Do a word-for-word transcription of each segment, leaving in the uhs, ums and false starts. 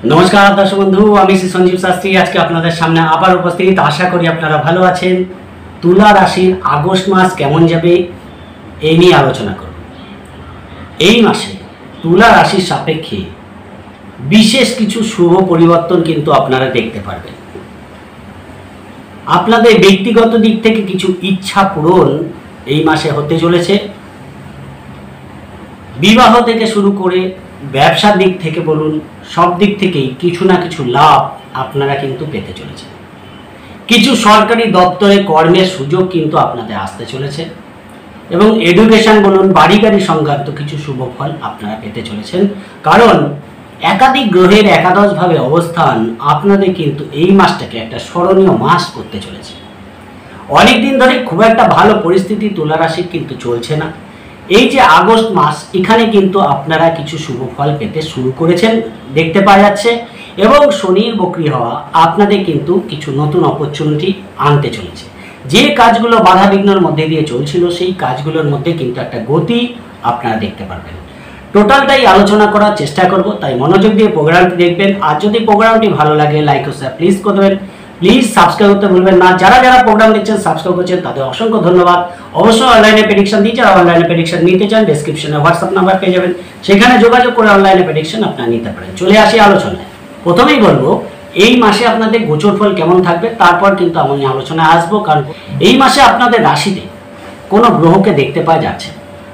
नमस्कार दर्शक बंधु आमी श्री संजीव शास्त्री आज के आपनादेर सामने आबार उपस्थित। आशा करी आपनारा भालो आछेन। तुला राशिर আগস্ট मास केमन जाबे এই নিয়ে আলোচনা করব। এই মাসে তুলা রাশির সাপেক্ষে বিশেষ কিছু শুভ পরিবর্তন কিন্তু আপনারা দেখতে পারবেন। আপনাদের ব্যক্তিগত দিক থেকে কিছু ইচ্ছা পূরণ এই মাসে হতে চলেছে। বিবাহ থেকে শুরু করে ব্যবসার দিক থেকে বলুন, সব দিক থেকেই কিছু না কিছু লাভ আপনারা কিন্তু পেতে চলেছেন। কিছু সরকারি দপ্তরে কর্মের সুযোগ কিন্তু আপনাদের আসতে চলেছে এবং এডুকেশন বলুন, বাড়ি গাড়ি সংক্রান্ত কিছু শুভ ফল আপনারা পেতে চলেছেন। কারণ একাধিক গ্রহের একাদশভাবে অবস্থান আপনাদের কিন্তু এই মাসটাকে একটা স্মরণীয় মাস করতে চলেছে। অনেক দিন ধরে খুব একটা ভালো পরিস্থিতি তুলা রাশির কিন্তু চলছে না। এই যে আগস্ট মাস, এখানে কিন্তু আপনারা কিছু শুভ ফল পেতে শুরু করেছেন দেখতে পাওয়া যাচ্ছে এবং শনির বক্রি হওয়া আপনাদের কিন্তু কিছু নতুন অপরচুনিটি আনতে চলেছে। যে কাজগুলো বাধা বিঘ্নের মধ্যে দিয়ে চলছিল সেই কাজগুলোর মধ্যে কিন্তু একটা গতি আপনারা দেখতে পারবেন। টোটালটাই আলোচনা করার চেষ্টা করব, তাই মনোযোগ দিয়ে প্রোগ্রামটি দেখবেন। আর যদি প্রোগ্রামটি ভালো লাগে লাইক ও শেয়ার প্লিজ করে দেবেন। প্লিজ সাবস্ক্রাইব করতে ভুলবেন না। যারা যারা প্রোগ্রাম দেখছেন সাবস্ক্রাইব করছেন তাদের অসংখ্য ধন্যবাদ। অবশ্যই অনলাইনে প্রেডিকশন দিই, যারা অনলাইনে প্রেডিকশন নিতে চান ডেসক্রিপশনে হোয়াটসঅ্যাপ নাম্বার পেয়ে যাবেন, সেখানে যোগাযোগ করে অনলাইনে প্রেডিকশন আপনারা নিতে পারেন। চলে আসি আলোচনায়। প্রথমেই বলবো এই মাসে আপনাদের গোচর ফল কেমন থাকবে, তারপর কিন্তু আমি আলোচনায় আসবো। কারণ এই মাসে আপনাদের রাশিতে কোনো গ্রহকে দেখতে পাওয়া যাচ্ছে।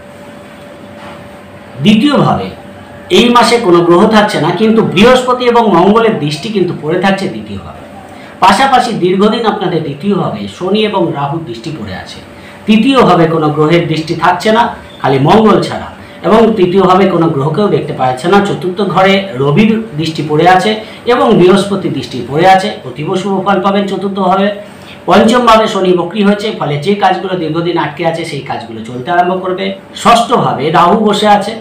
দ্বিতীয়ভাবে এই মাসে কোনো গ্রহ থাকছে না, কিন্তু বৃহস্পতি এবং মঙ্গলের দৃষ্টি কিন্তু পড়ে থাকছে দ্বিতীয়ভাবে। পাশাপাশি দীর্ঘদিন আপনাদের দ্বিতীয়ভাবে শনি এবং রাহুর দৃষ্টি পড়ে আছে। তৃতীয়ভাবে কোনো গ্রহের দৃষ্টি থাকছে না, খালি মঙ্গল ছাড়া, এবং তৃতীয়ভাবে কোনো গ্রহকেও দেখতে পাচ্ছে না। চতুর্থ ঘরে রবির দৃষ্টি পড়ে আছে এবং বৃহস্পতির দৃষ্টি পড়ে আছে, অতীব শুভ ফল পাবেন চতুর্থভাবে। পঞ্চমভাবে শনি বক্রি হয়েছে, ফলে যে কাজগুলো দীর্ঘদিন আটকে আছে সেই কাজগুলো চলতে আরম্ভ করবে। ষষ্ঠভাবে রাহু বসে আছে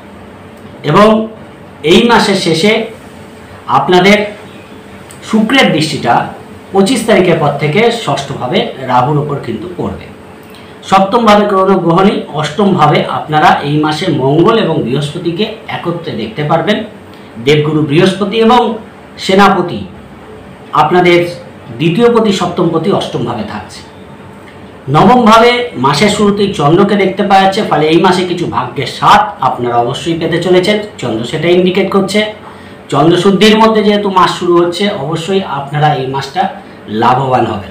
এবং এই মাসের শেষে আপনাদের শুক্রের দৃষ্টিটা পঁচিশ তারিখের পর থেকে ষষ্ঠভাবে রাহুর ওপর কিন্তু পড়বে। সপ্তমভাবে কোনো গ্রহ নেই। অষ্টমভাবে আপনারা এই মাসে মঙ্গল এবং বৃহস্পতিকে একত্রে দেখতে পারবেন। দেবগুরু বৃহস্পতি এবং সেনাপতি আপনাদের দ্বিতীয়পতি সপ্তমপতি অষ্টমভাবে থাকছে। নবমভাবে মাসের শুরুতেই চন্দ্রকে দেখতে পাওয়া যাচ্ছে, ফলে এই মাসে কিছু ভাগ্যের স্বাদ আপনারা অবশ্যই পেতে চলেছেন। চন্দ্র সেটা ইন্ডিকেট করছে। চন্দ্রশুদ্ধির মধ্যে যেহেতু মাস শুরু হচ্ছে, অবশ্যই আপনারা এই মাসটা লাভবান হবেন।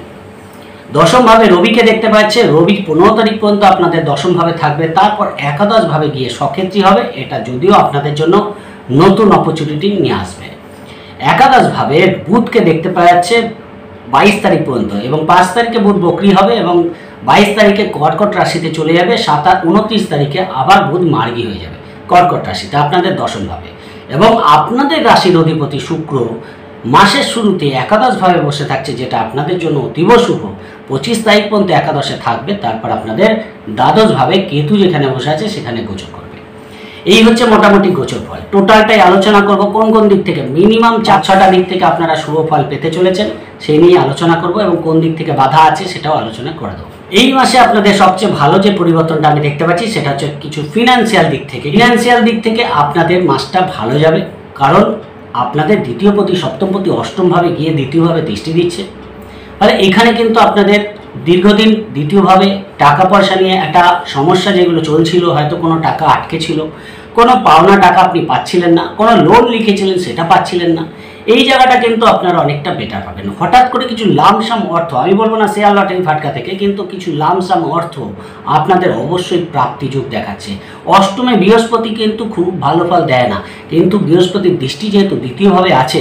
দশমভাবে রবিকে দেখতে পাচ্ছে। রবি পনেরো তারিখ পর্যন্ত আপনাদের দশমভাবে থাকবে, তারপর একাদশভাবে গিয়ে সক্ষেত্রী হবে। এটা যদিও আপনাদের জন্য নতুন অপরচুনিটি নিয়ে আসবে। একাদশভাবে বুধকে দেখতে পাওয়া যাচ্ছে বাইশ তারিখ পর্যন্ত, এবং পাঁচ তারিখে বুধ বক্রি হবে এবং বাইশ তারিখে কর্কট রাশিতে চলে যাবে। সাত আট উনত্রিশ তারিখে আবার বুধ মার্গী হয়ে যাবে কর্কট রাশিতে আপনাদের দশমভাবে। এবং আপনাদের রাশির অধিপতি শুক্র মাসের শুরুতে একাদশভাবে বসে থাকছে, যেটা আপনাদের জন্য অতীব শুভ। পঁচিশ তারিখ পর্যন্ত একাদশে থাকবে, তারপর আপনাদের দ্বাদশভাবে কেতু যেখানে বসে আছে সেখানে গোচর করবে। এই হচ্ছে মোটামুটি গোচর ফল। টোটালটাই আলোচনা করব কোন কোন দিক থেকে, মিনিমাম চার ছটা দিক থেকে আপনারা শুভ ফল পেতে চলেছেন সেই নিয়ে আলোচনা করব, এবং কোন দিক থেকে বাধা আছে সেটাও আলোচনা করে দেবো। এই মাসে আপনাদের সবচেয়ে ভালো যে পরিবর্তনটা আমি দেখতে পাচ্ছি সেটা হচ্ছে কিছু ফিনান্সিয়াল দিক থেকে। ফিনান্সিয়াল দিক থেকে আপনাদের মাসটা ভালো যাবে, কারণ আপনাদের দ্বিতীয়পতি সপ্তমপতি অষ্টমভাবে গিয়ে দ্বিতীয়ভাবে দৃষ্টি দিচ্ছে। ফলে এখানে কিন্তু আপনাদের দীর্ঘদিন দ্বিতীয়ভাবে টাকা পয়সা নিয়ে একটা সমস্যা যেগুলো চলছিল, হয়তো কোনো টাকা আটকে ছিল, কোনো পাওনা টাকা আপনি পাচ্ছিলেন না, কোনো লোন লিখেছিলেন সেটা পাচ্ছিলেন না, এই জায়গাটা কিন্তু আপনারা অনেকটা বেটার পাবেন। হঠাৎ করে কিছু লামসাম অর্থ, আমি বলবো না শেয়ার লটারি ফাটকা থেকে, কিন্তু কিছু লামসাম অর্থ আপনাদের অবশ্যই প্রাপ্তিযোগ দেখাচ্ছে। অষ্টমে বৃহস্পতি কিন্তু খুব ভালো ফল দেয় না, কিন্তু বৃহস্পতির দৃষ্টি যেহেতু দ্বিতীয়ভাবে আছে,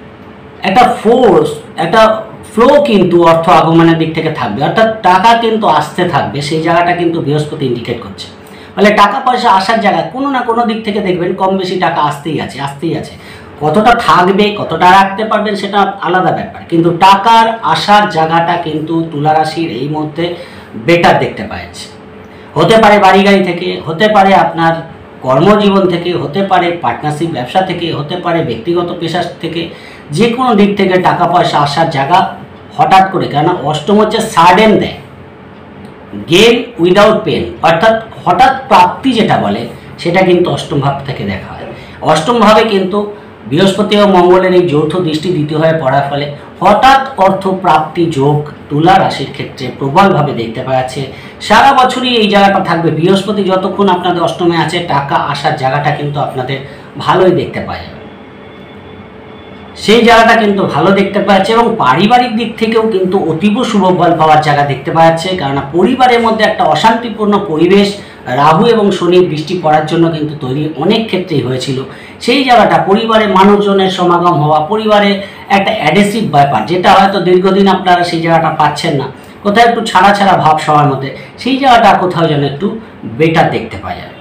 একটা ফোর্স, একটা ফ্লো কিন্তু অর্থ আগমনের দিক থেকে থাকবে, অর্থাৎ টাকা কিন্তু আসতে থাকবে। সেই জায়গাটা কিন্তু বৃহস্পতি ইন্ডিকেট করছে। ফলে টাকা পয়সা আসার জায়গায় কোনো না কোনো দিক থেকে দেখবেন কম বেশি টাকা আসতেই আছে আসতেই আছে কতটা থাকবে, কতটা রাখতে পারবেন সেটা আলাদা ব্যাপার, কিন্তু টাকার আসার জায়গাটা কিন্তু তুলা রাশির এই মুহূর্তে বেটার দেখতে পাচ্ছে। হতে পারে বাড়ি গাড়ি থেকে, হতে পারে আপনার কর্মজীবন থেকে, হতে পারে পার্টনারশিপ ব্যবসা থেকে, হতে পারে ব্যক্তিগত পেশা থেকে, যে কোনো দিক থেকে টাকা পয়সা আসার জায়গা হঠাৎ করে, কেন অষ্টম হচ্ছে সাডেন দেয়, গেন উইদাউট পেন, অর্থাৎ হঠাৎ প্রাপ্তি যেটা বলে সেটা কিন্তু অষ্টম ভাব থেকে দেখা হয়। অষ্টম ভাবে কিন্তু বৃহস্পতি ও মঙ্গলের এই যৌথ দৃষ্টি দ্বিতীয় হয়ে পড়ার ফলে হঠাৎ অর্থ প্রাপ্তি যোগ তুলা রাশির ক্ষেত্রে প্রবলভাবে দেখতে পাওয়া যাচ্ছে। সারা বছরই এই জায়গাটা থাকবে। বৃহস্পতি যতক্ষণ আপনাদের অষ্টমে আছে, টাকা আসার জায়গাটা কিন্তু আপনাদের ভালোই দেখতে পাওয়া যাবে, সেই জায়গাটা কিন্তু ভালো দেখতে পাওয়া যাচ্ছে। এবং পারিবারিক দিক থেকেও কিন্তু অতীব শুভ ফল পাওয়ার জায়গা দেখতে পাওয়া যাচ্ছে, কারণ পরিবারের মধ্যে একটা অশান্তিপূর্ণ পরিবেশ রাহু এবং শনির দৃষ্টি পড়ার জন্য কিন্তু তৈরি অনেক ক্ষেত্রেই হয়েছিল। সেই জায়গাটা পরিবারে মানুষজনের সমাগম হওয়া, পরিবারে একটা অ্যাডেসিভ ব্যাপার, যেটা হয়তো দীর্ঘদিন আপনারা সেই জায়গাটা পাচ্ছেন না, কোথাও একটু ছাড়া ছাড়া ভাব সবার মধ্যে, সেই জায়গাটা কোথাও যেন একটু বেটার দেখতে পাওয়া যায়।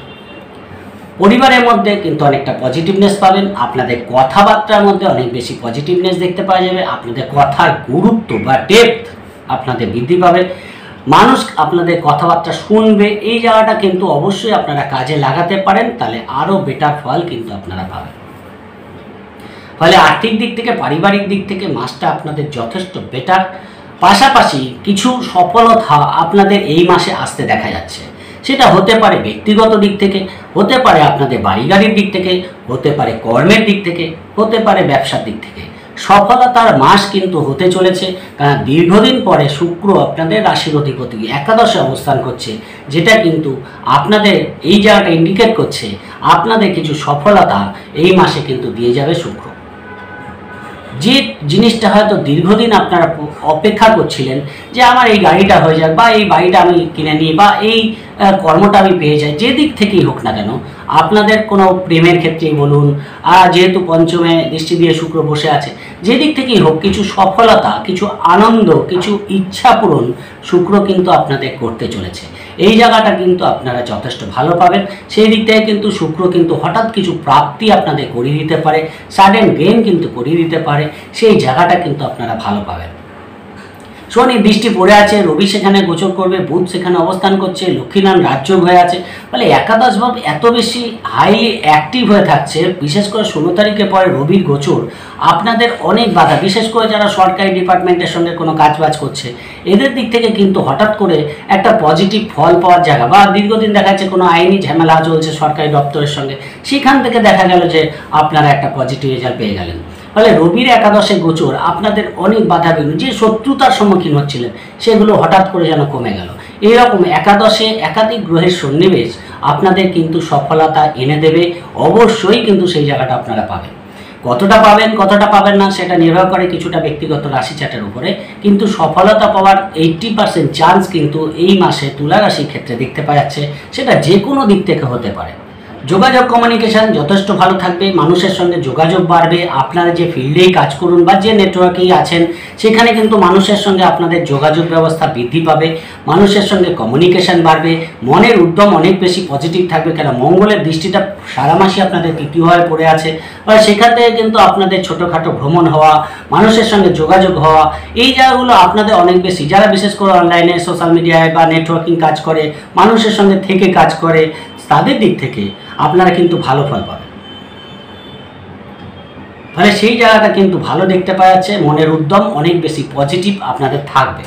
পরিবারের মধ্যে কিন্তু অনেকটা পজিটিভনেস পাবেন, আপনাদের কথাবার্তার মধ্যে অনেক বেশি পজিটিভনেস দেখতে পাওয়া যাবে, আপনাদের কথার গুরুত্ব বা ডেপথ আপনাদের বৃদ্ধি পাবে, মানুষ আপনাদের কথাবার্তা শুনবে। এই জায়গাটা কিন্তু অবশ্যই আপনারা কাজে লাগাতে পারেন, তাহলে আরও বেটার ফল কিন্তু আপনারা পাবেন। ফলে আর্থিক দিক থেকে, পারিবারিক দিক থেকে মাসটা আপনাদের যথেষ্ট বেটার। পাশাপাশি কিছু সফলতা আপনাদের এই মাসে আসতে দেখা যাচ্ছে, সেটা হতে পারে ব্যক্তিগত দিক থেকে, হতে পারে আপনাদের বাড়ি গাড়ির দিক থেকে, হতে পারে কর্মের দিক থেকে, হতে পারে ব্যবসার দিক থেকে। সফলতার মাস কিন্তু হতে চলেছে, কারণ দীর্ঘদিন পরে শুক্র আপনাদের রাশির অধিপতি একাদশে অবস্থান করছে, যেটা কিন্তু আপনাদের এই জায়গাটা ইন্ডিকেট করছে আপনাদের কিছু সফলতা এই মাসে কিন্তু দিয়ে যাবে শুক্র। যে জিনিসটা হয়তো দীর্ঘদিন আপনারা অপেক্ষা করছিলেন যে আমার এই গাড়িটা হয়ে যাক, বা এই বাড়িটা আমি কিনে নিই, বা এই কর্মটা আমি পেয়ে যাই, যে দিক থেকেই হোক না কেন, আপনাদের কোনো প্রেমের ক্ষেত্রেই বলুন, আর যেহেতু পঞ্চমে দৃষ্টি দিয়ে শুক্র বসে আছে, যে দিক থেকেই হোক কিছু সফলতা, কিছু আনন্দ, কিছু ইচ্ছা পূরণ শুক্র কিন্তু আপনাদের করতে চলেছে। এই জায়গাটা কিন্তু আপনারা যথেষ্ট ভালো পাবেন। সেই দিক থেকে কিন্তু শুক্র কিন্তু হঠাৎ কিছু প্রাপ্তি আপনাদের করিয়ে দিতে পারে, সাডেন গেইন কিন্তু করিয়ে দিতে পারে, সেই জায়গাটা কিন্তু আপনারা ভালো পাবেন। শনি দৃষ্টি পড়ে আছে, রবি সেখানে গোচর করবে, বুধ সেখানে অবস্থান করছে, লক্ষ্মীনারায়ণ রাজযোগ হয়ে আছে, ফলে একাদশ ভাব এত বেশি হাইলি অ্যাক্টিভ হয়ে থাকছে। বিশেষ করে ষোলো তারিখের পরে রবির গোচর আপনাদের অনেক বাধা, বিশেষ করে যারা সরকারি ডিপার্টমেন্টের সঙ্গে কোনো কাজবাজ করছে, এদের দিক থেকে কিন্তু হঠাৎ করে একটা পজিটিভ ফল পাওয়ার জায়গা, বা দীর্ঘদিন দেখা যাচ্ছে কোনো আইনি ঝামেলা চলছে সরকারি দপ্তরের সঙ্গে, সেখান থেকে দেখা গেল যে আপনারা একটা পজিটিভ রেজাল্ট পেয়ে গেলেন। ফলে রবির একাদশে গোচর আপনাদের অনেক বাধা বিঘ্ন, যে শত্রুতার সম্মুখীন হচ্ছিলেন সেগুলো হঠাৎ করে যেন কমে গেল। এইরকম একাদশে একাধিক গ্রহের সন্নিবেশ আপনাদের কিন্তু সফলতা এনে দেবে, অবশ্যই কিন্তু সেই জায়গাটা আপনারা পাবেন। কতটা পাবেন কতটা পাবেন না সেটা নির্ভর করে কিছুটা ব্যক্তিগত রাশি চার্টের উপরে, কিন্তু সফলতা পাওয়ার এইট্টি পার্সেন্ট চান্স কিন্তু এই মাসে তুলা রাশির ক্ষেত্রে দেখতে পাওয়া যাচ্ছে, সেটা যে কোনো দিক থেকে হতে পারে। যোগাযোগ কমিউনিকেশান যথেষ্ট ভালো থাকবে, মানুষের সঙ্গে যোগাযোগ বাড়বে, আপনারা যে ফিল্ডেই কাজ করুন বা যে নেটওয়ার্কেই আছেন সেখানে কিন্তু মানুষের সঙ্গে আপনাদের যোগাযোগ ব্যবস্থা বৃদ্ধি পাবে, মানুষের সঙ্গে কমিউনিকেশান বাড়বে, মনের উদ্যম অনেক বেশি পজিটিভ থাকবে, কেন মঙ্গলের দৃষ্টিটা সারা মাসে আপনাদের তৃতীয় হয়ে পড়ে আছে, বা সেখান থেকে কিন্তু আপনাদের ছোটোখাটো ভ্রমণ হওয়া, মানুষের সঙ্গে যোগাযোগ হওয়া, এই জায়গাগুলো আপনাদের অনেক বেশি, যারা বিশেষ করে অনলাইনে সোশ্যাল মিডিয়ায় বা নেটওয়ার্কিং কাজ করে, মানুষের সঙ্গে থেকে কাজ করে, তাদের দিক থেকে আপনারা কিন্তু ভালো ফল পাবেন। ফলে সেই জায়গাটা কিন্তু ভালো দেখতে পাওয়া যাচ্ছে, মনের উদ্যম অনেক বেশি পজিটিভ আপনাদের থাকবে।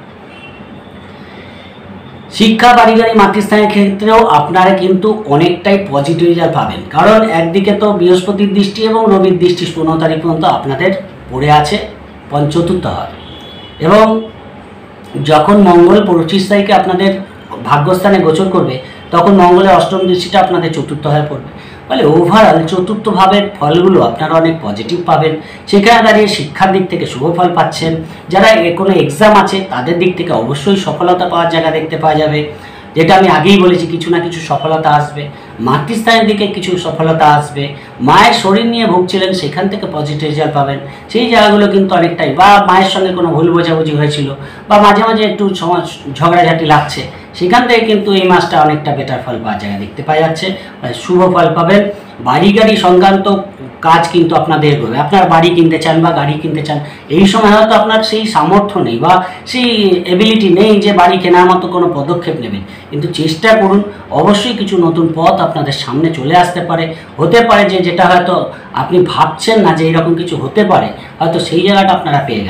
শিক্ষা, বাড়িগাড়ি, মাতৃস্থানের ক্ষেত্রেও আপনারা কিন্তু অনেকটাই পজিটিভ রেজাল্ট পাবেন, কারণ একদিকে তো বৃহস্পতির দৃষ্টি এবং রবির দৃষ্টি পনেরো তারিখ পর্যন্ত আপনাদের পড়ে আছে পঞ্চতুর্থ হয়, এবং যখন মঙ্গল পঁচিশ তারিখে আপনাদের ভাগ্যস্থানে গোচর করবে তখন মঙ্গলের অষ্টম দৃষ্টিটা আপনাদের চতুর্থ হয়ে পড়বে। ফলে ওভারঅল চতুর্থ ভাবের ফলগুলো আপনারা অনেক পজিটিভ পাবেন। সেখানে দাঁড়িয়ে শিক্ষার দিক থেকে শুভ ফল পাচ্ছেন, যারা কোনো এক্সাম আছে তাদের দিক থেকে অবশ্যই সফলতা পাওয়ার জায়গা দেখতে পাওয়া যাবে, যেটা আমি আগেই বলেছি কিছু না কিছু সফলতা আসবে। মাতৃস্থানের দিকে কিছু সফলতা আসবে, মায়ের শরীর নিয়ে ভুগছিলেন সেখান থেকে পজিটিভ রেজাল্ট পাবেন, সেই জায়গাগুলো কিন্তু অনেকটাই, বা মায়ের সঙ্গে কোনো ভুল বোঝাবুঝি হয়েছিল বা মাঝে মাঝে একটু সমাজ ঝগড়াঝাটি লাগছে, সেখান থেকে কিন্তু এই মাসটা অনেকটা বেটার ফল পাওয়ার জায়গা দেখতে পাওয়া যাচ্ছে, শুভ ফল পাবেন। বাড়ি গাড়ি সংক্রান্ত কাজ কিন্তু আপনাদের এগোবে, আপনার বাড়ি কিনতে চান বা গাড়ি কিনতে চান, এই সময় হয়তো আপনার সেই সামর্থ্য নেই বা সেই এবিলিটি নেই যে বাড়ি কেনার মতো কোনো পদক্ষেপ নেবেন, কিন্তু চেষ্টা করুন, অবশ্যই কিছু নতুন পথ আপনাদের সামনে চলে আসতে পারে। হতে পারে যে যেটা হয়তো আপনি ভাবছেন না যে এরকম কিছু হতে পারে, হয়তো সেই জায়গাটা আপনারা পেয়ে গেলেন।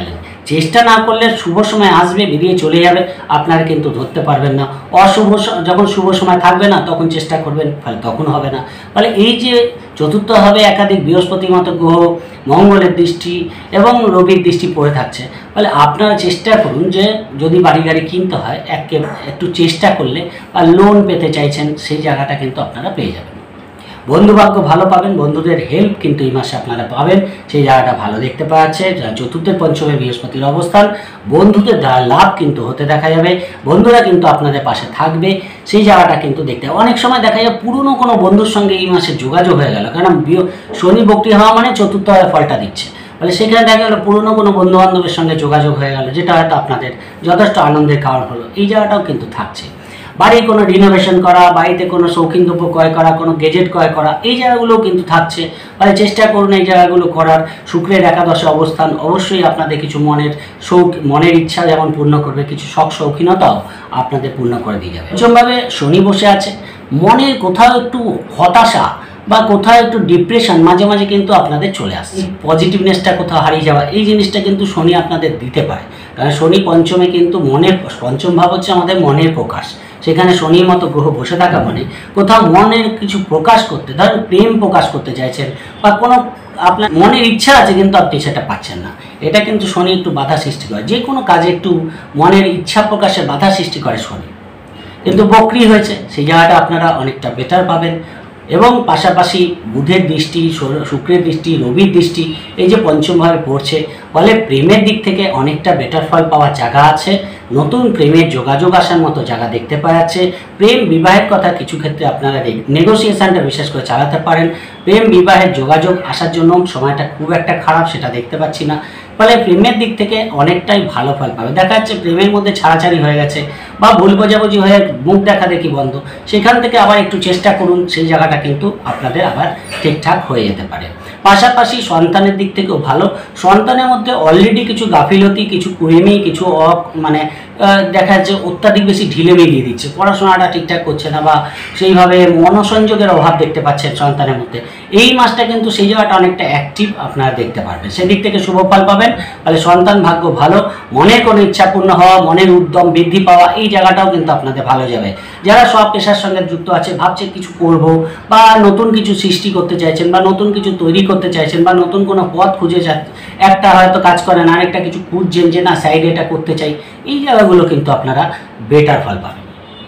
চেষ্টা না করলে শুভ সময় আসবে, বেরিয়ে চলে যাবে, আপনারা কিন্তু ধরতে পারবেন না। অশুভ যখন শুভ সময় থাকবে না তখন চেষ্টা করবেন, ফলে তখন হবে না। ফলে এই যে চতুর্থভাবে একাধিক বৃহস্পতির মতো গ্রহ, মঙ্গলের দৃষ্টি এবং রবির দৃষ্টি পড়ে থাকছে, ফলে আপনারা চেষ্টা করুন যে যদি বাড়ি গাড়ি কিনতে হয় একে একটু চেষ্টা করলে বা লোন পেতে চাইছেন সেই জায়গাটা কিন্তু আপনারা পেয়ে যাবেন। বন্ধুভাগ্য ভালো পাবেন, বন্ধুদের হেল্প কিন্তু এই মাসে আপনারা পাবেন, সেই জায়গাটা ভালো দেখতে পাওয়া যাচ্ছে। চতুর্থের পঞ্চমে বৃহস্পতির অবস্থান, বন্ধুদের দ্বারা লাভ কিন্তু হতে দেখা যাবে, বন্ধুরা কিন্তু আপনাদের পাশে থাকবে, সেই জায়গাটা কিন্তু দেখতে অনেক সময় দেখা যায় পুরনো কোনো বন্ধুর সঙ্গে এই মাসে যোগাযোগ হয়ে গেল, কারণ শনি বক্রী হওয়া মানে চতুর্থ ফলটা দিচ্ছে, ফলে সেখানে দেখা গেলো পুরনো কোনো বন্ধু বান্ধবের সঙ্গে যোগাযোগ হয়ে গেল, যেটা হয়তো আপনাদের যথেষ্ট আনন্দের কারণ হলো। এই জায়গাটাও কিন্তু থাকছে। বাড়ির কোনো রিনোভেশন করা, বাড়িতে কোনো শৌখিন দ্রব্য ক্রয় করা, কোনো গেজেট ক্রয় করা, এই জায়গাগুলোও কিন্তু থাকছে, ফলে চেষ্টা করুন এই জায়গাগুলো করার। শুক্রের একাদশে অবস্থান অবশ্যই আপনাদের কিছু মনের শৌক মনের ইচ্ছা যেমন পূর্ণ করবে, কিছু শখ শৌখিনতাও আপনাদের পূর্ণ করে দিয়ে যাবে। পঞ্চমভাবে শনি বসে আছে, মনের কোথাও একটু হতাশা বা কোথাও একটু ডিপ্রেশন মাঝে মাঝে কিন্তু আপনাদের চলে আসছে, পজিটিভনেসটা কোথাও হারিয়ে যাওয়া, এই জিনিসটা কিন্তু শনি আপনাদের দিতে পারে। কারণ শনি পঞ্চমে কিন্তু মনের, পঞ্চম ভাব হচ্ছে আমাদের মনের প্রকাশ, সেখানে শনির মতো গ্রহ বসে থাকা মানে কোথাও মনের কিছু প্রকাশ করতে, ধরেন প্রেম প্রকাশ করতে চাইছেন বা কোনো আপনার মনের ইচ্ছা আছে কিন্তু আপনি সেটা পাচ্ছেন না, এটা কিন্তু শনি একটু বাধা সৃষ্টি করে। যে কোনো কাজে একটু মনের ইচ্ছা প্রকাশে বাধা সৃষ্টি করে শনি, কিন্তু বক্রী হয়েছে, সেই জায়গাটা আপনারা অনেকটা বেটার পাবেন। এবং পাশাপাশি বুধের দৃষ্টি, শুক্রের দৃষ্টি, রবির দৃষ্টি এই যে পঞ্চমভাবে পড়ছে, ফলে প্রেমের দিক থেকে অনেকটা বেটার ফল পাওয়ার জায়গা আছে, নতুন প্রেমের যোগাযোগ আসার মতো জায়গা দেখতে পাওয়া যাচ্ছে। প্রেম বিবাহের কথা কিছু ক্ষেত্রে আপনারা নেগোসিয়েশনটা বিশেষ করে চালাতে পারেন, প্রেম বিবাহের যোগাযোগ আসার জন্য সময়টা খুব একটা খারাপ সেটা দেখতে পাচ্ছি না, ফলে প্রেমের দিক থেকে অনেকটাই ভালো ফল পাবে। দেখা যাচ্ছে প্রেমের মধ্যে ছাড়াছাড়ি হয়ে গেছে বা ভুল বোঝাবুঝি হয়ে মুখ দেখা দেখি বন্ধ, সেখান থেকে আবার একটু চেষ্টা করুন, সেই জায়গাটা কিন্তু আপনাদের আবার ঠিকঠাক হয়ে যেতে পারে। পাশাপাশি সন্তানের দিক থেকেও ভালো, সন্তানের মধ্যে অলরেডি কিছু গাফিলতি, কিছু কুড়েমি, কিছু অ মানে দেখা যাচ্ছে অত্যাধিক বেশি ঢিলেমি দিয়ে দিচ্ছে, পড়াশোনাটা ঠিকঠাক করছে না বা সেইভাবে মনোসংযোগের অভাব দেখতে পাচ্ছেন সন্তানের মধ্যে। এই মাসটা কিন্তু সেই জায়গাটা অনেকটা অ্যাক্টিভ আপনারা দেখতে পারবেন, সেদিক থেকে শুভ ফল পাবেন। ফলে সন্তান ভাগ্য ভালো, মনের কোনো ইচ্ছা পূর্ণ হওয়া, মনের উদ্যম বৃদ্ধি পাওয়া, এই জায়গাটাও কিন্তু আপনাদের ভালো যাবে। যারা সব পেশার সঙ্গে যুক্ত আছে, ভাবছে কিছু করব বা নতুন কিছু সৃষ্টি করতে চাইছেন বা নতুন কিছু তৈরি করতে চাইছেন বা নতুন কোনো পথ খুঁজে যাচ্ছে, একটা হয়তো কাজ করেন আরেকটা কিছু খুঁজছেন যে না সাইডে এটা করতে চাই, এই জায়গাগুলো কিন্তু আপনারা বেটার ফল পাবেন।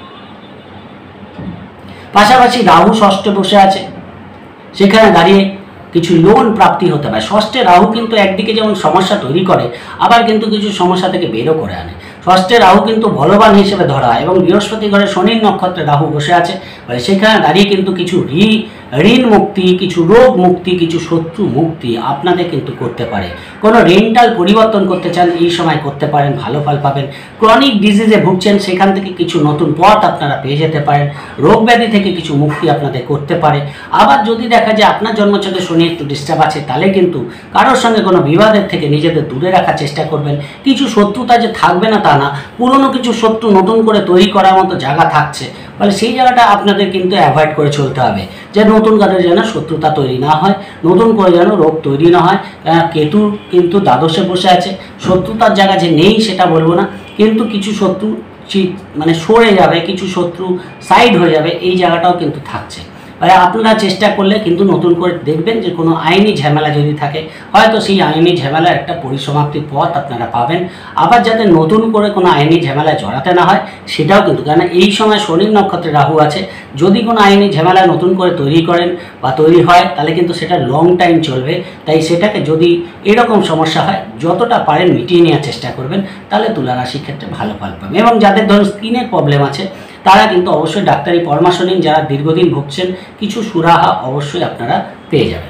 পাশাপাশি রাহু ষষ্ঠে বসে আছে, সেখানে দাঁড়িয়ে কিছু লোন প্রাপ্তি হতে পারে। ষষ্ঠে রাহু কিন্তু একদিকে যেমন সমস্যা তৈরি করে, আবার কিন্তু কিছু সমস্যা থেকে বেরও করে আনে। ষষ্ঠে রাহু কিন্তু বলবান হিসেবে ধরা হয় এবং বৃহস্পতি ঘরে শনির নক্ষত্রে রাহু বসে আছে, সেখানে দাঁড়িয়ে কিন্তু কিছু ঋ ঋণ মুক্তি, কিছু রোগ মুক্তি, কিছু শত্রু মুক্তি আপনাদের কিন্তু করতে পারে। কোনো রেন্টাল পরিবর্তন করতে চান এই সময় করতে পারেন, ভালো ফল পাবেন। ক্রনিক ডিজিজে ভুগছেন, সেখান থেকে কিছু নতুন পথ আপনারা পেয়ে যেতে পারেন। রোগ ব্যাধি থেকে কিছু মুক্তি আপনাদের করতে পারে। আবার যদি দেখা যায় আপনার জন্মছকে শনি একটু ডিস্টার্ব আছে, তাহলে কিন্তু কারোর সঙ্গে কোনো বিবাদের থেকে নিজেদের দূরে রাখার চেষ্টা করবেন। কিছু শত্রুতা যে থাকবে না তা না, পুরনো কিছু শত্রু নতুন করে তৈরি করার মতো জায়গা থাকছে, ফলে সেই জায়গাটা আপনাদের কিন্তু অ্যাভয়েড করে চলতে হবে, যে নতুন কাজের যেন শত্রুতা তৈরি না হয়, নতুন করে যেন রোগ তৈরি না হয়। কেতু কিন্তু দ্বাদশে বসে আছে, শত্রুতার জায়গা যে নেই সেটা বলবো না, কিন্তু কিছু শত্রু মানে সরে যাবে, কিছু শত্রু সাইড হয়ে যাবে, এই জায়গাটাও কিন্তু থাকছে। মানে আপনারা চেষ্টা করলে কিন্তু নতুন করে দেখবেন যে কোনো আইনি ঝামেলা যদি থাকে, হয়তো সেই আইনি ঝামেলার একটা পরিসমাপ্তির পথ আপনারা পাবেন। আবার যাতে নতুন করে কোনো আইনি ঝামেলায় জড়াতে না হয় সেটাও কিন্তু, কারণ এই সময় শনির নক্ষত্রে রাহু আছে, যদি কোনো আইনি ঝামেলা নতুন করে তৈরি করেন বা তৈরি হয় তাহলে কিন্তু সেটা লং টাইম চলবে। তাই সেটাকে যদি এরকম সমস্যা হয় যতটা পারেন মিটিয়ে নেওয়ার চেষ্টা করবেন, তাহলে তুলা রাশির ক্ষেত্রে ভালো ফল পাবেন। এবং যাদের ধরুন স্কিনের প্রবলেম আছে তারা কিন্তু অবশ্যই ডাক্তারি পরামর্শ নিন, যারা দীর্ঘদিন ভুগছেন কিছু সুরাহা অবশ্যই আপনারা পেয়ে যাবেন।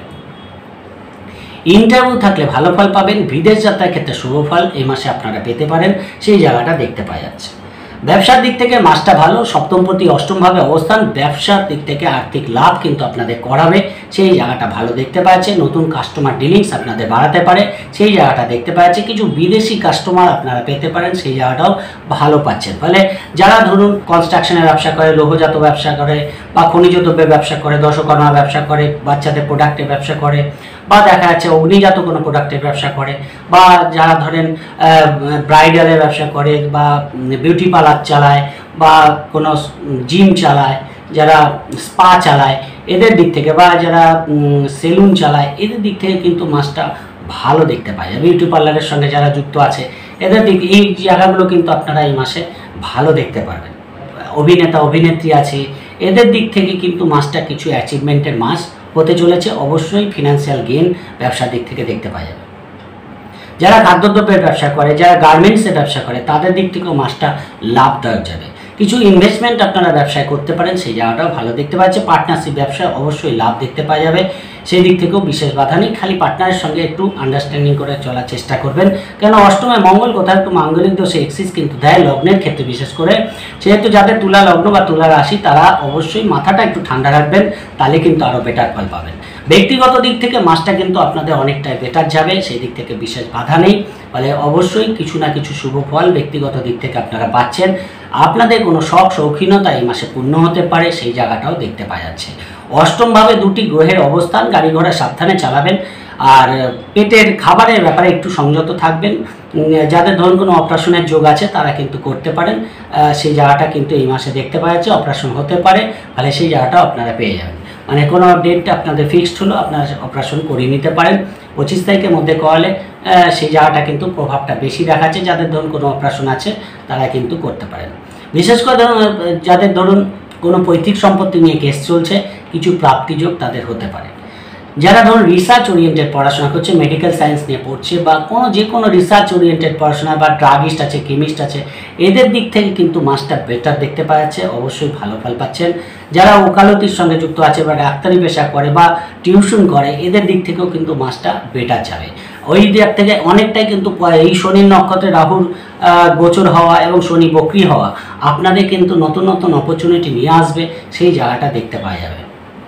ইন্টারভিউ থাকলে ভালো ফল পাবেন, বিদেশ যাত্রার ক্ষেত্রে শুভ ফল এই মাসে আপনারা পেতে পারেন, সেই জায়গাটা দেখতে পাওয়া যাচ্ছে। ব্যবসার দিক থেকে মাসটা ভালো, সপ্তমপতি অষ্টমভাবে অবস্থান, ব্যবসার দিক থেকে আর্থিক লাভ কিন্তু আপনাদের করাবে, সেই জায়গাটা ভালো দেখতে পাচ্ছে। নতুন কাস্টমার ডিলিংস আপনাদের বাড়াতে পারে, সেই জায়গাটা দেখতে পাচ্ছে। কিছু বিদেশি কাস্টমার আপনারা পেতে পারেন, সেই জায়গাটাও ভালো পাচ্ছেন। ফলে যারা ধরুন কনস্ট্রাকশনের ব্যবসা করে, লৌহজাত ব্যবসা করে বা খনিজ দ্রব্যের ব্যবসা করে, দশকর্মার ব্যবসা করে, বাচ্চাদের প্রোডাক্টের ব্যবসা করে বা দেখা যাচ্ছে অগ্নিজাত কোনো প্রোডাক্টের ব্যবসা করে, বা যারা ধরেন ব্রাইডালের ব্যবসা করে, বা বিউটি পার্লার চালায়, বা কোনো জিম চালায়, যারা স্পা চালায় এদের দিক থেকে, বা যারা সেলুন চালায় এদের দিক থেকে কিন্তু মাসটা ভালো দেখতে পাওয়া যায়। বিউটি পার্লারের সঙ্গে যারা যুক্ত আছে এদের দিক এই জায়গাগুলো কিন্তু আপনারা এই মাসে ভালো দেখতে পারবেন। অভিনেতা অভিনেত্রী আছে এদের দিক থেকে কিন্তু মাসটা কিছু অ্যাচিভমেন্টের মাস হতে চলেছে। অবশ্যই ফিনান্সিয়াল গেইন ব্যবসার দিক থেকে দেখতে পাওয়া যাবে। যারা খাদ্যদ্রব্যের ব্যবসা করে, যারা গার্মেন্টসের ব্যবসা করে তাদের দিক থেকেও মাসটা লাভদায়ক যাবে। কিছু ইনভেস্টমেন্ট আপনারা ব্যবসায় করতে পারেন, সেই জায়গাটাও ভালো দেখতে পাচ্ছে। পার্টনারশিপ ব্যবসায় অবশ্যই লাভ দেখতে পাওয়া যাবে, সেই দিক থেকেও বিশেষ বাধা নেই। খালি পার্টনারের সঙ্গে একটু আন্ডারস্ট্যান্ডিং করে চলার চেষ্টা করবেন, কেন অষ্টমে মঙ্গল কোথাও একটু মাঙ্গলিক দোষে এক্সিস কিন্তু দেয় লগ্নের ক্ষেত্রে বিশেষ করে। সেহেতু যাদের তুলা লগ্ন বা তুলা রাশি তারা অবশ্যই মাথাটা একটু ঠান্ডা রাখবেন, তাহলে কিন্তু আরও বেটার ফল পাবেন। ব্যক্তিগত দিক থেকে মাসটা কিন্তু আপনাদের অনেকটাই বেটার যাবে, সেই দিক থেকে বিশেষ বাধা নেই। ফলে অবশ্যই কিছু না কিছু শুভ ফল ব্যক্তিগত দিক থেকে আপনারা পাচ্ছেন। আপনাদের কোনো শখ শৌখিনতা এই মাসে পূর্ণ হতে পারে, সেই জায়গাটাও দেখতে পাওয়া যাচ্ছে। অষ্টমভাবে দুটি গ্রহের অবস্থান, গাড়ি ঘোড়া সাবধানে চালাবেন। আর পেটের খাবারের ব্যাপারে একটু সংযত থাকবেন। যাদের ধরুন কোনো অপারেশনের যোগ আছে তারা কিন্তু করতে পারেন, সেই জায়গাটা কিন্তু এই মাসে দেখতে পাওয়া যাচ্ছে। অপারেশন হতে পারে, ফলে সেই জায়গাটাও আপনারা পেয়ে যাবেন। মানে কোনো ডেটটা আপনাদের ফিক্সড হলো, আপনারা অপারেশন করিয়ে নিতে পারেন। পঁচিশ তারিখের মধ্যে করালে সেই জায়গাটা কিন্তু প্রভাবটা বেশি দেখাচ্ছে। যাদের ধরুন কোনো অপারেশন আছে তারা কিন্তু করতে পারেন। বিশেষ করে ধরুন যাদের ধরুন কোনো পৈতৃক সম্পত্তি নিয়ে কেস চলছে, কিছু প্রাপ্তিযোগ তাদের হতে পারে। যারা ধরুন রিসার্চ ওরিয়েন্টেড পড়াশোনা করছে, মেডিকেল সায়েন্স নিয়ে পড়ছে, বা কোনো যে কোনো রিসার্চ ওরিয়েন্টেড পড়াশোনা, বা ড্রাগিস্ট আছে, কেমিস্ট আছে, এদের দিক থেকে কিন্তু মাসটা বেটার দেখতে পাওয়া যাচ্ছে, অবশ্যই ভালো ফল পাচ্ছেন। যারা ওকালতির সঙ্গে যুক্ত আছে, বা ডাক্তারি পেশা করে, বা টিউশন করে, এদের দিক থেকেও কিন্তু মাসটা বেটার যাবে। ওই দিক থেকে অনেকটাই কিন্তু এই শনির নক্ষত্রে রাহুর গোচর হওয়া এবং শনি বক্রি হওয়া আপনাদের কিন্তু নতুন নতুন অপরচুনিটি নিয়ে আসবে, সেই জায়গাটা দেখতে পাওয়া যাবে।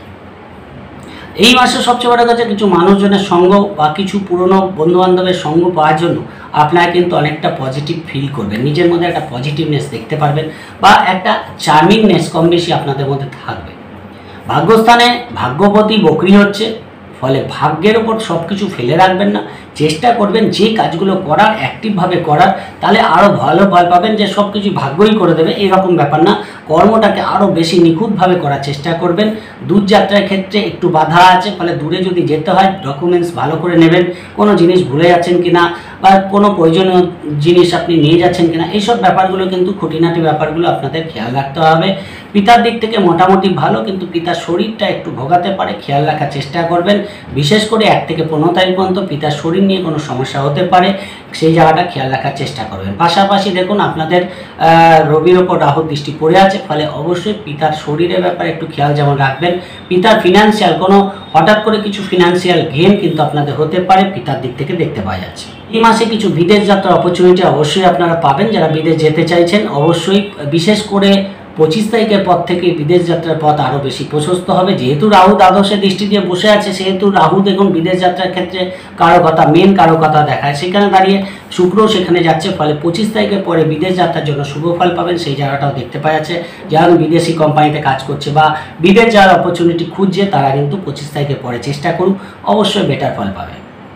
এই মাসে সবচেয়ে বড় কথা কিছু মানুষজনের সঙ্গ বা কিছু পুরনো বন্ধুবান্ধবের সঙ্গ পাওয়ার জন্য আপনারা কিন্তু অনেকটা পজিটিভ ফিল করবেন, নিজের মধ্যে একটা পজিটিভনেস দেখতে পারবেন, বা একটা চার্মিংনেস কম বেশি আপনাদের মধ্যে থাকবে। ভাগ্যস্থানে ভাগ্যপতি বক্রি হচ্ছে, ফলে ভাগ্যের ওপর সব কিছু ফেলে রাখবেন না, চেষ্টা করবেন যে কাজগুলো করার অ্যাক্টিভভাবে করার, তাহলে আরও ভালো ফল পাবেন। যে সব কিছু ভাগ্যই করে দেবে এরকম ব্যাপার না, কর্মটাকে আরও বেশি নিখুঁতভাবে করার চেষ্টা করবেন। দূরযাত্রার ক্ষেত্রে একটু বাধা আছে, ফলে দূরে যদি যেতে হয় ডকুমেন্টস ভালো করে নেবেন, কোনো জিনিস ভুলে যাচ্ছেন কিনা, বা কোনো প্রয়োজনীয় জিনিস আপনি নিয়ে যাচ্ছেন কিনা, এইসব ব্যাপারগুলো কিন্তু খুঁটিনাটি ব্যাপারগুলো আপনাদের খেয়াল রাখতে হবে। পিতার দিক থেকে মোটামুটি ভালো, কিন্তু পিতার শরীরটা একটু ভোগাতে পারে, খেয়াল রাখার চেষ্টা করবেন। বিশেষ করে এক থেকে পনেরো তারিখ পর্যন্ত পিতার শরীর নিয়ে কোনো সমস্যা হতে পারে, সেই জায়গাটা খেয়াল রাখার চেষ্টা করবেন। পাশাপাশি দেখুন আপনাদের রবির ওপর রাহুর দৃষ্টি পড়ে আছে, ফলে অবশ্যই পিতার শরীরের ব্যাপারে একটু খেয়াল যেমন রাখবেন। পিতার ফিনান্সিয়াল কোনো হঠাৎ করে কিছু ফিনান্সিয়াল গেইন কিন্তু আপনাদের হতে পারে, পিতার দিক থেকে দেখতে পাওয়া যাচ্ছে। এই মাসে কিছু বিদেশ যাত্রার অপরচুনিটি অবশ্যই আপনারা পাবেন। যারা বিদেশ যেতে চাইছেন অবশ্যই, বিশেষ করে পঁচিশ তারিখের পর থেকে বিদেশ যাত্রার পথ আরও বেশি প্রশস্ত হবে। যেহেতু রাহু দ্বাদশে দৃষ্টি দিয়ে বসে আছে, সেহেতু রাহু দেখুন বিদেশ যাত্রার ক্ষেত্রে কারো কথা মেন কারো কথা দেখায়, সেখানে দাঁড়িয়ে শুক্র সেখানে যাচ্ছে, ফলে পঁচিশ তারিখের পরে বিদেশ যাত্রার জন্য শুভ ফল পাবেন, সেই জায়গাটাও দেখতে পাওয়া যাচ্ছে। যারা বিদেশি কোম্পানিতে কাজ করছে বা বিদেশ যাওয়ার অপরচুনিটি খুঁজছে, তারা কিন্তু পঁচিশ তারিখের পরে চেষ্টা করুন, অবশ্যই বেটার ফল পাবে।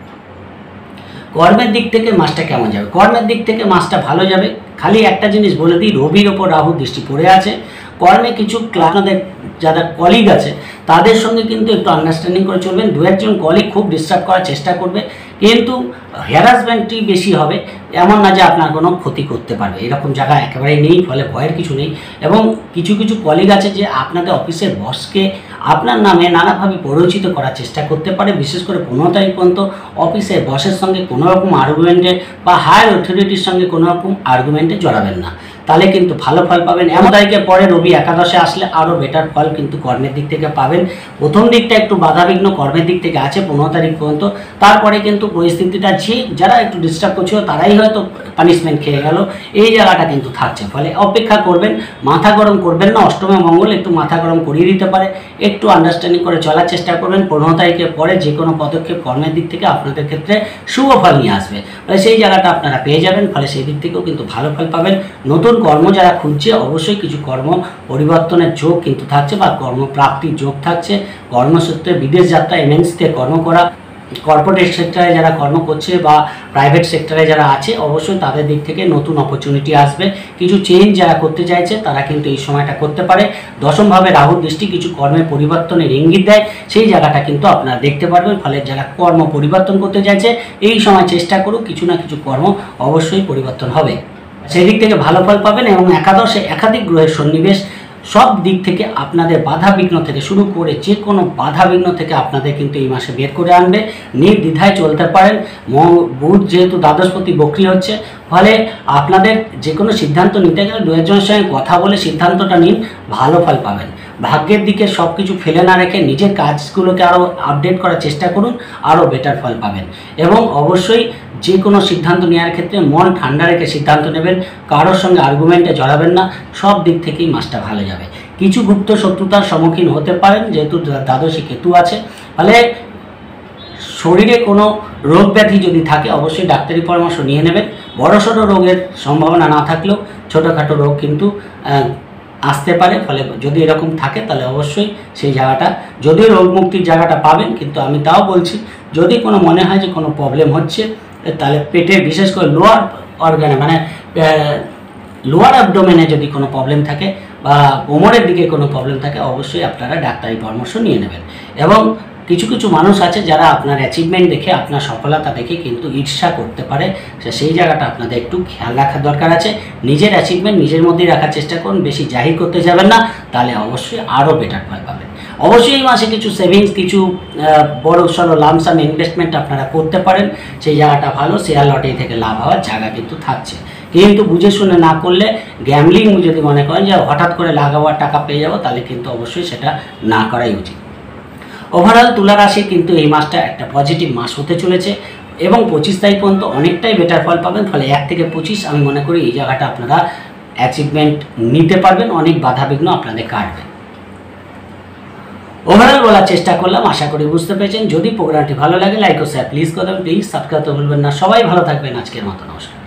কর্মের দিক থেকে মাসটা কেমন যাবে? কর্মের দিক থেকে মাসটা ভালো যাবে। খালি একটা জিনিস বলে দিই, রবির ওপর রাহু দৃষ্টি পড়ে আছে, কর্মে কিছু ক্লাসদের যারা কলিগ আছে তাদের সঙ্গে কিন্তু একটু আন্ডারস্ট্যান্ডিং করে চলবেন। দু একজন কলিগ খুব ডিস্টার্ব করার চেষ্টা করবে, কিন্তু হ্যারাসমেন্টই বেশি হবে, এমন না যে আপনার কোনো ক্ষতি করতে পারবে, এরকম জায়গা একেবারেই নেই, ফলে ভয়ের কিছু নেই। এবং কিছু কিছু কলিগ আছে যে আপনাদের অফিসের বসকে আপনার নামে নানাভাবে পরিচিত করার চেষ্টা করতে পারে। বিশেষ করে পনেরো তারিখ পর্যন্ত অফিসের বসের সঙ্গে কোনো রকম আর্গুমেন্টে বা হায়ার অথরিটির সঙ্গে কোনো রকম আর্গুমেন্টে জড়াবেন না, তাহলে কিন্তু ভালো ফল পাবেন। এমন তারিখের পরে রবি একাদশে আসলে আরও বেটার ফল কিন্তু কর্মের দিক থেকে পাবেন। প্রথম দিকটা একটু বাধাবিঘ্ন কর্মের দিক থেকে আছে পনেরো তারিখ পর্যন্ত, তারপরে কিন্তু পরিস্থিতিটা যে যারা একটু ডিস্টার্ব করছিল তারাই হয়তো পানিশমেন্ট খেয়ে গেল, এই জায়গাটা কিন্তু থাকছে। ফলে অপেক্ষা করবেন, মাথা গরম করবেন না। অষ্টমে মঙ্গল একটু মাথা গরম করিয়ে দিতে পারে, একটু আন্ডারস্ট্যান্ডিং করে চলার চেষ্টা করবেন। পনেরো তারিখের পরে যে কোনো পদক্ষেপ কর্মের দিক থেকে আপনাদের ক্ষেত্রে শুভ ফল নিয়ে আসবে, ফলে সেই জায়গাটা আপনারা পেয়ে যাবেন। ফলে সেই দিক থেকেও কিন্তু ভালো ফল পাবেন। নতুন কর্ম যারা খুঁজছে অবশ্যই কিছু কর্ম পরিবর্তনের যোগ কিন্তু থাকছে, বা কর্মপ্রাপ্তির যোগ থাকছে। কর্মসূত্রে বিদেশ যাত্রা, এমএনসিতে কর্ম করা, কর্পোরেট সেক্টরে যারা কর্ম করছে বা প্রাইভেট সেক্টরে যারা আছে অবশ্যই তাদের দিক থেকে নতুন অপরচুনিটি আসবে। কিছু চেঞ্জ যারা করতে চাইছে তারা কিন্তু এই সময়টা করতে পারে। দশমভাবে রাহুর দৃষ্টি কিছু কর্মের পরিবর্তনের ইঙ্গিত দেয়, সেই জায়গাটা কিন্তু আপনারা দেখতে পারবেন। ফলে যারা কর্ম পরিবর্তন করতে চাইছে এই সময় চেষ্টা করুক, কিছু না কিছু কর্ম অবশ্যই পরিবর্তন হবে, সেই দিক থেকে ভালো ফল পাবেন। এবং একাদশে একাধিক গ্রহের সন্নিবেশ সব দিক থেকে আপনাদের বাধা বিঘ্ন থেকে শুরু করে যে কোনো বাধা বিঘ্ন থেকে আপনাদের কিন্তু এই মাসে বের করে আনবে। নির্দ্বিধায় চলতে পারেন। বুধ যেহেতু দ্বাদশপতি বক্রি হচ্ছে, ফলে আপনাদের যে কোনো সিদ্ধান্ত নিতে গেলে দু একজনের সঙ্গে কথা বলে সিদ্ধান্তটা নিন, ভালো ফল পাবেন। ভাগ্যের দিকে সব কিছু ফেলে না রেখে নিজের কাজগুলোকে আরও আপডেট করার চেষ্টা করুন, আরও বেটার ফল পাবেন। এবং অবশ্যই যে কোনো সিদ্ধান্ত নেওয়ার ক্ষেত্রে মন ঠান্ডা রেখে সিদ্ধান্ত নেবেন, কারোর সঙ্গে আর্গুমেন্টে জড়াবেন না, সব দিক থেকেই মাসটা ভালো যাবে। কিছু গুপ্ত শত্রুতার সম্মুখীন হতে পারেন যেহেতু দ্বাদশে কেতু আছে, ফলে শরীরে কোনো রোগ ব্যাধি যদি থাকে অবশ্যই ডাক্তারি পরামর্শ নিয়ে নেবেন। বড়সড় রোগের সম্ভাবনা না থাকলেও ছোটোখাটো রোগ কিন্তু আসতে পারে, ফলে যদি এরকম থাকে তাহলে অবশ্যই সেই জায়গাটা যদিও রোগ মুক্তির জায়গাটা পাবেন, কিন্তু আমি তাও বলছি যদি কোনো মনে হয় যে কোনো প্রবলেম হচ্ছে তাহলে পেটের বিশেষ করে লোয়ার অর্গানে মানে লোয়ার অ্যাবডোমেনে যদি কোনো প্রবলেম থাকে বা কোমরের দিকে কোনো প্রবলেম থাকে অবশ্যই আপনারা ডাক্তারি পরামর্শ নিয়ে নেবেন। এবং কিছু কিছু মানুষ আছে যারা আপনার অ্যাচিভমেন্ট দেখে আপনার সফলতা দেখে কিন্তু ঈর্ষা করতে পারে, সেই জায়গাটা আপনাদের একটু খেয়াল রাখার দরকার আছে। নিজের অ্যাচিভমেন্ট নিজের মধ্যেই রাখার চেষ্টা করুন, বেশি জাহির করতে যাবেন না, তাহলে অবশ্যই আরও বেটার ফল পাবেন। অবশ্যই এই মাসে কিছু সেভিংস কিছু বড় সড়ো লামসাম ইনভেস্টমেন্ট আপনারা করতে পারেন, সেই জায়গাটা ভালো। শেয়ার লটারি থেকে লাভ হওয়ার জায়গা কিন্তু থাকছে, কিন্তু বুঝে শুনে না করলে গ্যামলিং যদি মনে করেন যে হঠাৎ করে লাগাবার টাকা পেয়ে যাবো তাহলে কিন্তু অবশ্যই সেটা না করাই উচিত। ওভারঅল তুলা রাশি কিন্তু এই মাসটা একটা পজিটিভ মাস হতে চলেছে এবং পঁচিশ তারিখ পর্যন্ত অনেকটাই বেটার ফল পাবেন। ফলে এক থেকে পঁচিশ আমি মনে করি এই জায়গাটা আপনারা অ্যাচিভমেন্ট নিতে পারবেন, অনেক বাধা বিঘ্ন আপনাদের কাটবে। ওভারঅল বলার চেষ্টা করলাম, আশা করি বুঝতে পেরেছেন। যদি প্রোগ্রামটি ভালো লাগে লাইক ও শেয়ার প্লিজ করবেন, প্লিজ সাবস্ক্রাইব করতে ভুলবেন না। সবাই ভালো থাকবেন, আজকের মতো নমস্কার।